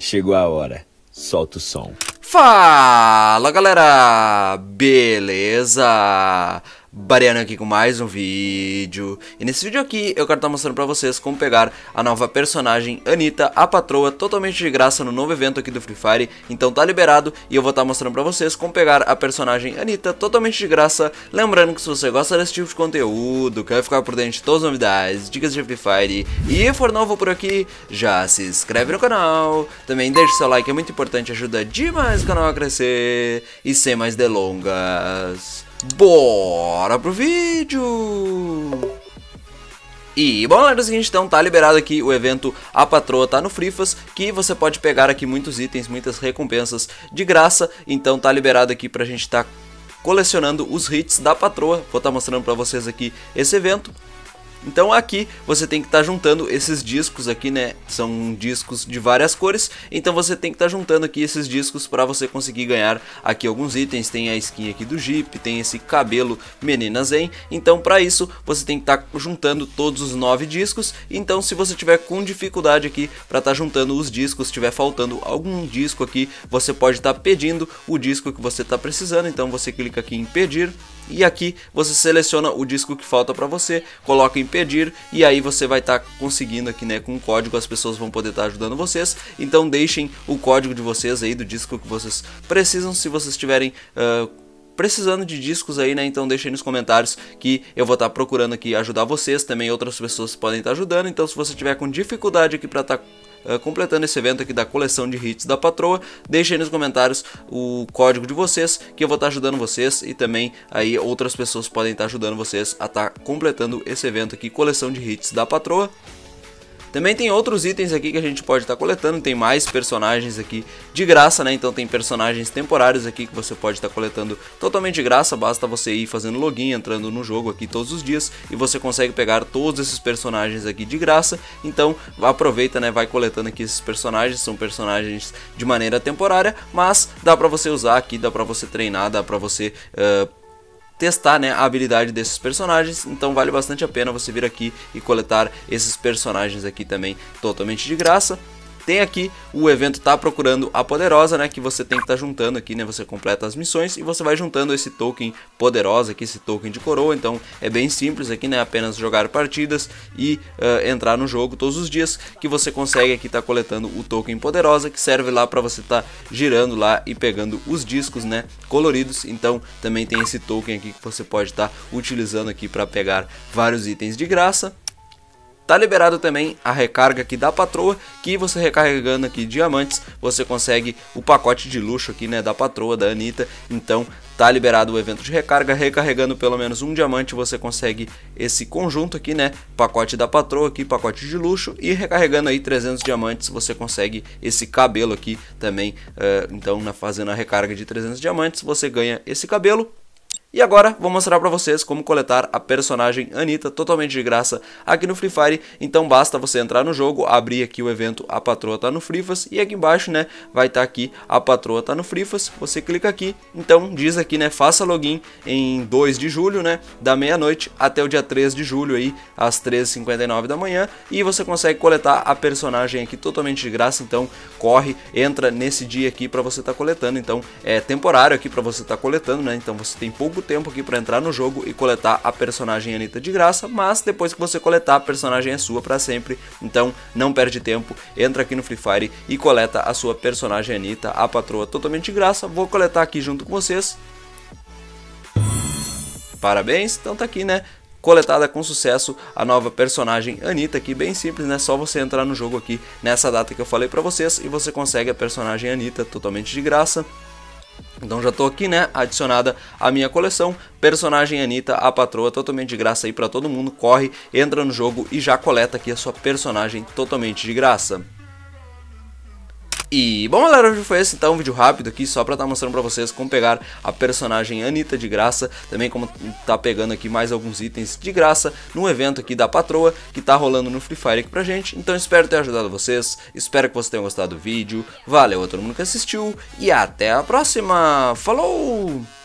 Chegou a hora. Solta o som. Fala galera, beleza? Bariano aqui com mais um vídeo. E nesse vídeo aqui eu quero estar mostrando pra vocês como pegar a nova personagem Anitta, a patroa, totalmente de graça no novo evento aqui do Free Fire. Então tá liberado e eu vou estar mostrando pra vocês como pegar a personagem Anitta totalmente de graça. Lembrando que se você gosta desse tipo de conteúdo, quer ficar por dentro de todas as novidades, dicas de Free Fire e for novo por aqui, já se inscreve no canal. Também deixa seu like, é muito importante, ajuda demais o canal a crescer. E sem mais delongas, bora pro vídeo! E bom galera, é o seguinte, então tá liberado aqui o evento A Patroa tá no Frifas, que você pode pegar aqui muitos itens, muitas recompensas de graça. Então tá liberado aqui pra gente tá colecionando os hits da patroa. Vou estar mostrando pra vocês aqui esse evento. Então aqui você tem que estar juntando esses discos aqui, né? São discos de várias cores. Então você tem que estar juntando aqui esses discos para você conseguir ganhar aqui alguns itens. Tem a skin aqui do Jeep, tem esse cabelo Menina Zen. Então para isso você tem que estar juntando todos os 9 discos. Então se você tiver com dificuldade aqui para estar juntando os discos, estiver faltando algum disco aqui, você pode estar pedindo o disco que você está precisando. Então você clica aqui em pedir. E aqui você seleciona o disco que falta para você, coloca em pedir e aí você vai estar conseguindo aqui, né, com o código as pessoas vão poder estar ajudando vocês. Então deixem o código de vocês aí do disco que vocês precisam, se vocês estiverem precisando de discos aí, né? Então deixem nos comentários que eu vou estar procurando aqui ajudar vocês. Também outras pessoas podem estar ajudando. Então se você tiver com dificuldade aqui para estar completando esse evento aqui da coleção de hits da patroa, deixem aí nos comentários o código de vocês que eu vou estar ajudando vocês, e também aí outras pessoas podem estar ajudando vocês a estar completando esse evento aqui, coleção de hits da patroa. Também tem outros itens aqui que a gente pode estar coletando, tem mais personagens aqui de graça, né? Então tem personagens temporários aqui que você pode estar coletando totalmente de graça, basta você ir fazendo login, entrando no jogo aqui todos os dias e você consegue pegar todos esses personagens aqui de graça. Então aproveita, né? Vai coletando aqui esses personagens, são personagens de maneira temporária, mas dá pra você usar aqui, dá pra você treinar, dá pra você testar, né, a habilidade desses personagens. Então vale bastante a pena você vir aqui e coletar esses personagens aqui também totalmente de graça. Tem aqui o evento tá procurando a poderosa, né, que você tem que estar juntando aqui, né, você completa as missões e você vai juntando esse token poderosa aqui, esse token de coroa. Então é bem simples aqui, né, apenas jogar partidas e entrar no jogo todos os dias que você consegue aqui tá coletando o token poderosa, que serve lá para você tá girando lá e pegando os discos, né, coloridos. Então também tem esse token aqui que você pode estar utilizando aqui para pegar vários itens de graça. Tá liberado também a recarga aqui da patroa, que você recarregando aqui diamantes, você consegue o pacote de luxo aqui, né, da patroa, da Anitta. Então tá liberado o evento de recarga, recarregando pelo menos um diamante você consegue esse conjunto aqui, né, pacote da patroa aqui, pacote de luxo, e recarregando aí 300 diamantes você consegue esse cabelo aqui também. Então fazendo a recarga de 300 diamantes você ganha esse cabelo. E agora vou mostrar pra vocês como coletar a personagem Anitta totalmente de graça aqui no Free Fire. Então basta você entrar no jogo, abrir aqui o evento A Patroa tá no Frifas, e aqui embaixo, né, vai estar aqui A Patroa tá no Frifas. Você clica aqui, então diz aqui, né, faça login em 2 de julho, né, da meia-noite até o dia 3 de julho aí, às 13h59 da manhã, e você consegue coletar a personagem aqui totalmente de graça. Então corre, entra nesse dia aqui pra você tá coletando. Então é temporário aqui pra você tá coletando, né, então você tem pouco tempo aqui para entrar no jogo e coletar a personagem Anitta de graça, mas depois que você coletar, a personagem é sua para sempre. Então não perde tempo, entra aqui no Free Fire e coleta a sua personagem Anitta, a patroa, totalmente de graça. Vou coletar aqui junto com vocês. Parabéns, então tá aqui, né, coletada com sucesso a nova personagem Anitta aqui, bem simples, né? Só você entrar no jogo aqui nessa data que eu falei para vocês e você consegue a personagem Anitta totalmente de graça. Então já tô aqui, né, adicionada a minha coleção, personagem Anitta, a patroa, totalmente de graça aí pra todo mundo. Corre, entra no jogo e já coleta aqui a sua personagem totalmente de graça. E bom galera, hoje foi esse então um vídeo rápido aqui só pra estar mostrando pra vocês como pegar a personagem Anitta de graça. Também como tá pegando aqui mais alguns itens de graça no evento aqui da patroa que tá rolando no Free Fire aqui pra gente. Então espero ter ajudado vocês, espero que vocês tenham gostado do vídeo. Valeu a todo mundo que assistiu e até a próxima. Falou!